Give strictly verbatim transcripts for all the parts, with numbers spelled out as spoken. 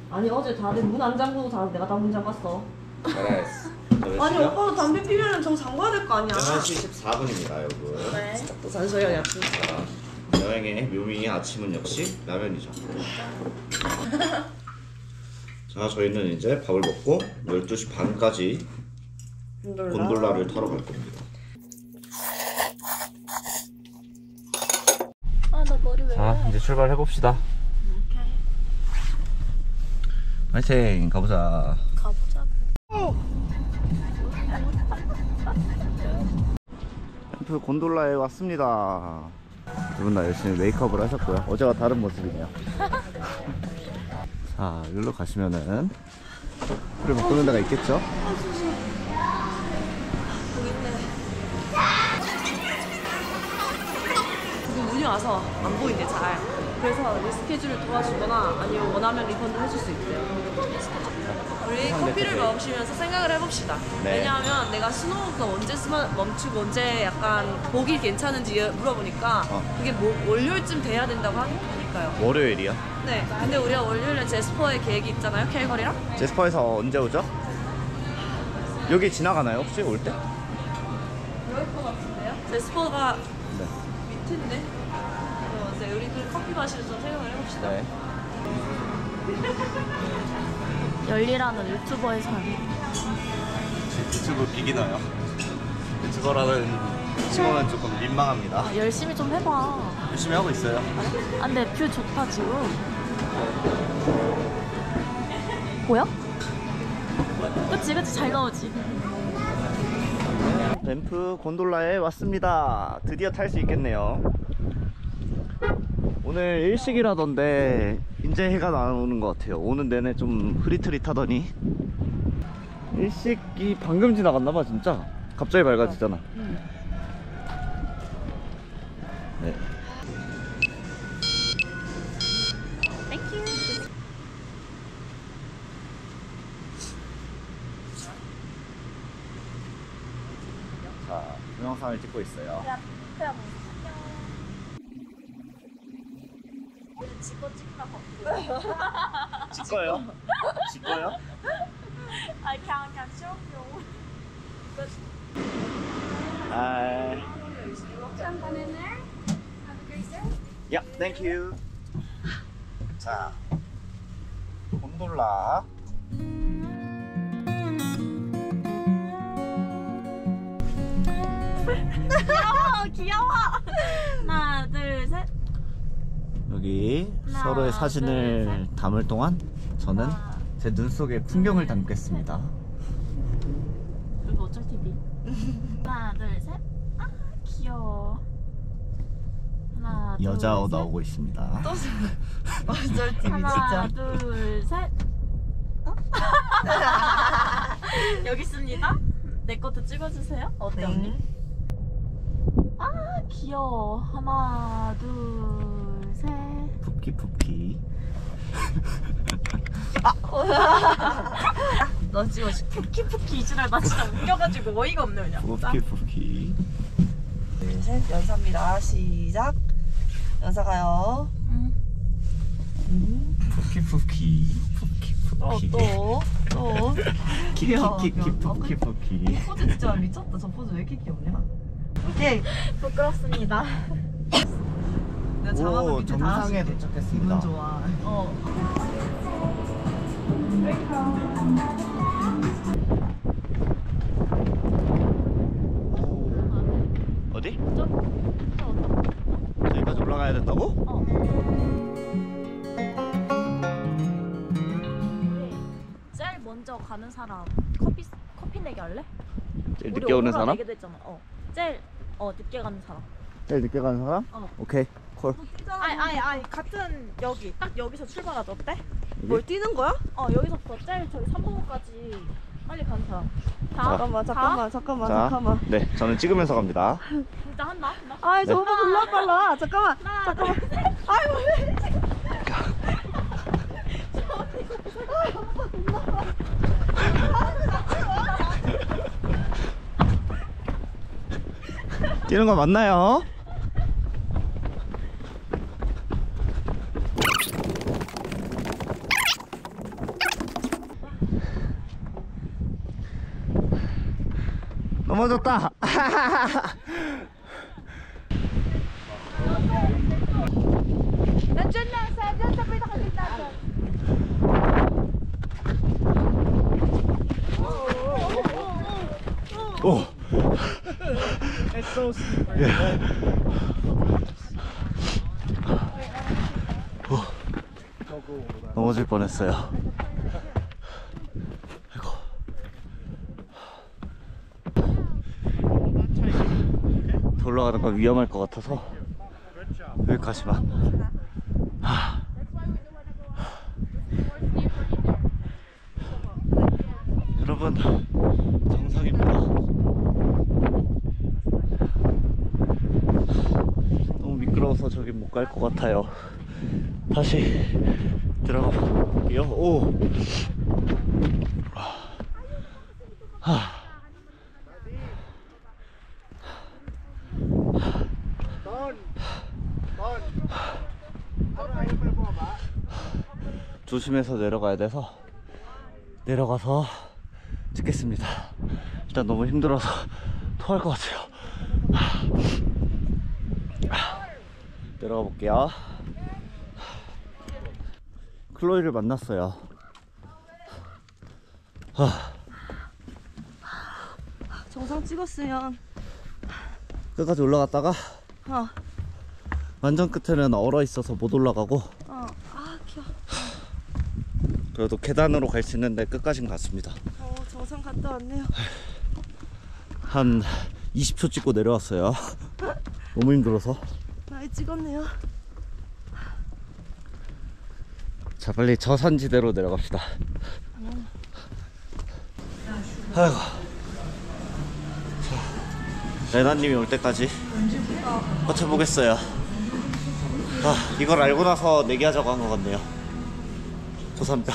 아니 어제 다들 문 안 잠그고 다 내가 다 문 잠갔어. 잘했어. 아니 오빠도 담배 피면은 저 잠궈야 될 거 아니야. 한 시 십사 분입니다 여러분. 네. 또 잔소리야 진짜. 여행의 묘미 아침은 역시 라면이죠. 자 저희는 이제 밥을 먹고 열두 시 반까지 곤돌라. 곤돌라를 타러 갈 겁니다. 아 나 머리 왜? 자 이제 출발해 봅시다. 오케이. 화이팅 가보자. 가보자. 캠프 곤돌라에 왔습니다. 두 분 다 열심히 메이크업을 하셨고요. 어제와 다른 모습이네요. 자 여기로 가시면은 술을 먹는 데가 있겠죠? 여기 있네. 지금 문이 와서 안 보이네 잘. 그래서 이 스케줄을 도와주거나 아니면 원하면 리펀드 해줄 수 있대요. 우리 커피를 마시면서 생각을 해봅시다. 네. 왜냐하면 내가 스노우가 언제 스마, 멈추고 언제 약간 보기 괜찮은지 물어보니까 어. 그게 뭐, 월요일쯤 돼야 된다고 하니까요. 월요일이요? 네. 근데 우리가 월요일에 제스퍼의 계획이 있잖아요. 캘거리랑. 제스퍼에서 언제 오죠? 여기 지나가나요 혹시 올 때? 그럴 것 같은데요? 제스퍼가 네. 밑인데. 어, 네, 우리 그 커피 마시면서 생각을 해봅시다. 네. 열리라는 유튜버의 삶. 유튜브 비기너요. 유튜버라는 칭호는 조금 민망합니다. 아, 열심히 좀 해봐. 열심히 하고 있어요. 아 근데 뷰 좋다 지금. 보여? 그치 그치 잘 나오지. 램프 곤돌라에 왔습니다. 드디어 탈 수 있겠네요. 오늘 일식이라던데 이제 해가 나오는 것 같아요. 오는 내내 좀 흐릿흐릿하더니 일식이 방금 지나갔나봐 진짜. 갑자기 밝아지잖아. 네. 땡큐. 자, 동영상을 찍고 있어요. 찍고 찍나 봐. 찍어요? 찍어요? 아 그냥 그냥 쇼용. 아, 야, 땡큐. 자, 곤돌라. 귀여워 귀여워. 하나 둘 셋. 여기 하나, 서로의 둘, 사진을 담을 동안 저는 하나. 제 눈 속에 풍경을 담겠습니다. 여기 어쩔 티비. 하나 둘 셋. 아 귀여워. 하나 둘 여자 셋. 나오고 있습니다. 어쩔 TV 하나 진짜. 둘 셋. 여기 있습니다. 내 것도 찍어주세요. 어때 언니? 아 귀여워. 하나 둘 셋. 푸키 푸키. 너 찍어줄게. 푸키푸키 이지랄 나 진짜 웃겨가지고 어이가 없네 그냥. 푸키 푸키. 둘, 셋, 연사입니다. 시작. 연사 가요. 응. 음. 푸키 푸키. 푸키 또, 푸키. 또, 또. 귀여워, 키키키키 귀여워. 푸키 푸키. 이 포즈 진짜 미쳤다. 저 포즈 왜 이렇게 귀엽냐? 오케이. 부끄럽습니다. 내가 자막을 오, 밑에 정상에 달아줄게. 도착했습니다. 기분 좋아. 어. 어디? 저기까지 올라가야 된다고? 어. 제일 먼저 가는 사람 커피 커피 내기 할래? 제일 우리 늦게 오는 오후라 사람? 내기도 했잖아. 어. 제일 어 늦게 가는 사람. 제일 늦게 가는 사람? 어. 오케이 콜. 아니 아니 아니 같은 여기 딱 여기서 출발하자 어때? 뭘 뛰는 거야? 어 여기서부터 제일 저기 삼 번까지 빨리 가는 사람. 자, 잠깐만, 자, 잠깐만, 잠깐만, 자, 잠깐만. 네 저는 찍으면서 갑니다. 진짜 한다. 한다. 아이, 네. 저보다 졸라 빨라. 잠깐만. 하나, 잠깐만. 둘, 셋. 아이고. 뛰는 거 맞나요? 넘어졌다. Nandiyan na, sa dyan, sa pinakagitna dyan. 오. It's so steep. 예. 오. 넘어질 뻔했어요. 아이고. 더 올라가는 건 위험할 것 같아서 여기까지만. 하. 여러분, 정상입니다. 너무 미끄러워서 저기 못 갈 것 같아요. 다시 들어가 볼게요. 오. 하. 조심해서 내려가야 돼서 내려가서 찍겠습니다. 일단 너무 힘들어서 토할 것 같아요. 내려가 볼게요. 클로이를 만났어요. 정상 찍었으면 끝까지 올라갔다가 어, 완전 끝에는 얼어 있어서 못 올라가고 어, 아 귀여워. 그래도 계단으로 갈 수 있는데 끝까지는 갔습니다. 어, 정상 갔다 왔네요. 한 이십 초 찍고 내려왔어요. 너무 힘들어서. 많이 찍었네요. 자, 빨리 저산지대로 내려갑시다. 아이고. 자, 레나님이 올 때까지 버텨보겠어요. 아, 이걸 알고 나서 내기하자고 한 것 같네요. 고산병.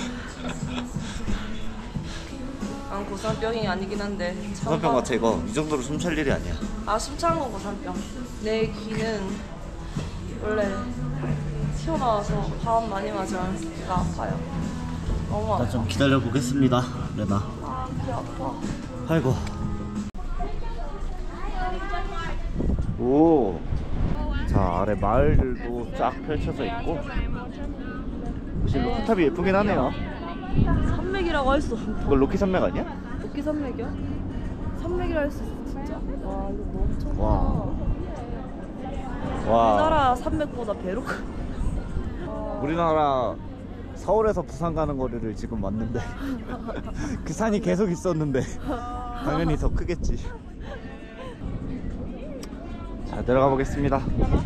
난 고산병이 아니긴 한데. 고산병 같아 이거. 이 정도로 숨 찰 일이 아니야. 아, 숨찬 건 고산병. 내 귀는 원래 튀어나와서 바람 많이 맞으면 귀가 아파요. 너무 아파. 나 좀 기다려 보겠습니다, 레나. 아, 귀 아파. 아이고. 오. 자, 아래 마을들도 쫙 펼쳐져 있고. 사실 로키탑이 예쁘긴 하네요. 산맥이라고 했어. 그걸 로키 산맥 아니야? 도끼 산맥이야? 산맥이라 했어 진짜. 와, 이거 너무 좋다. 와. 와. 우리나라 산맥보다 배로 크. 우리나라 서울에서 부산 가는 거리를 지금 왔는데 그 산이 계속 있었는데 당연히 더 크겠지. 자, 내려가 보겠습니다.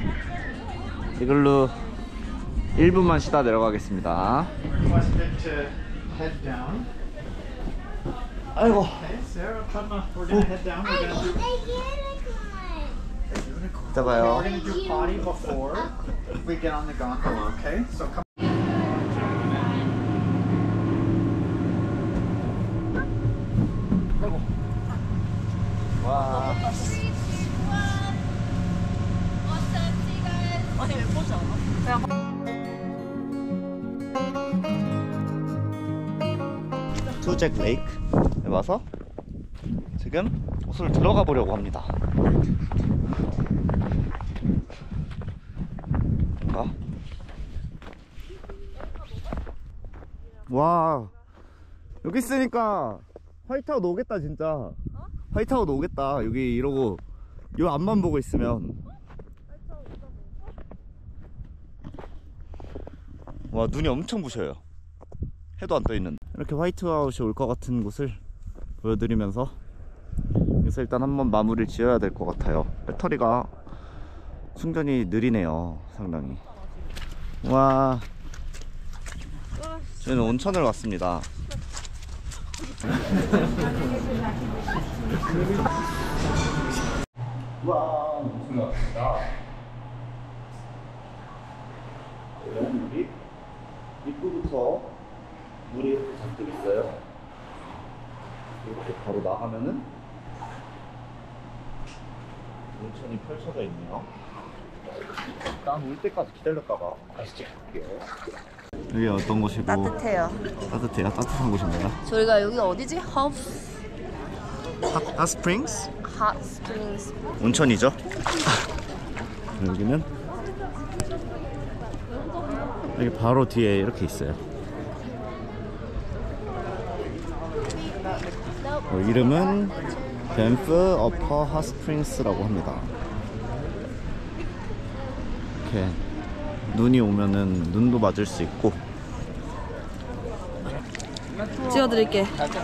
이걸로 일 분만 쉬다 내려가겠습니다. Head down. 아이고. Okay, Sarah, come on. We're gonna head down. We're gonna do. 이따 봐요. We're gonna do potty before we get on the gondola. Okay, so come. 와. 아니 예쁘지 않아? 그냥 투잭 레이크에 와서 지금 옷을 들어가 보려고 합니다. 아. 와, 여기 있으니까 화이트아웃 오겠다 진짜. 어? 화이트아웃 오겠다. 여기 이러고 요 앞만 보고 있으면. 와, 눈이 엄청 부셔요. 해도 안 떠 있는데. 이렇게 화이트아웃이 올 것 같은 곳을 보여드리면서 여기서 일단 한번 마무리를 지어야 될 것 같아요. 배터리가 충전이 느리네요, 상당히. 와, 저희는 온천을 왔습니다. 와, 온천을 왔습니다. 여기 입구부터 물이 이렇게 잔뜩 있어요. 이렇게 바로 나가면은 온천이 펼쳐져 있네요. 난 올 때까지 기다렸다가 다시 찍을게요. 여기 어떤 곳이고? 따뜻해요. 따뜻해요? 따뜻한 곳인가요? 저희가 여기가 어디지? 하우스 핫스프링스? Hot Springs. 온천이죠. 여기는 여기 바로 뒤에 이렇게 있어요. 어, 이름은 밴프 어퍼 핫스프링스라고 합니다. 이렇게 눈이 오면은 눈도 맞을 수 있고. 찍어드릴게.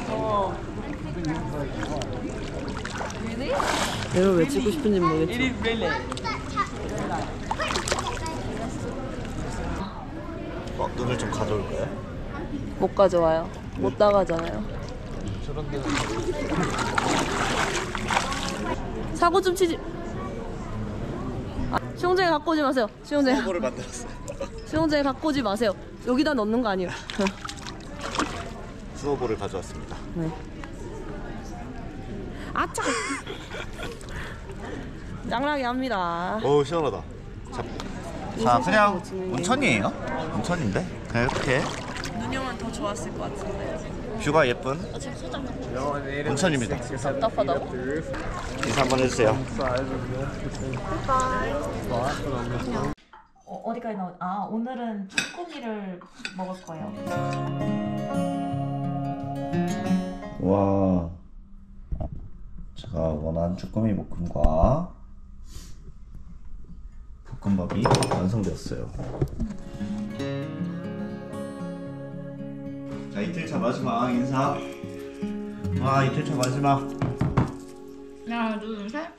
내가 왜 찍고 싶은지 모르겠지. 어, 눈을 좀 가져올까요? 못 가져와요. 못 나가잖아요. 사고 좀 치지. 아, 수영장에 갖고 오지 마세요. 수영장에. 서버를 만들었어요. 수영장에 갖고 오지 마세요. 여기다 넣는 거 아니에요. 스노볼을 가져왔습니다. 네. 아차! 짱나게 합니다. 오, 시원하다. 자, 자 그냥 온천이에요. 온천인데 그냥 이렇게 눈이 오면 더 좋았을 것 같은데. 뷰가 예쁜 온천입니다. 답답하다고? 인사 한번 해주세요. 어, 어디까지 나오? 아 오늘은 쭈꾸미를 먹을 거예요. 와, 제가 원한 쭈꾸미 볶음과 볶음밥이 완성되었어요. 자, 이틀차 마지막 인사. 와, 이틀차 마지막. 하나 둘 셋.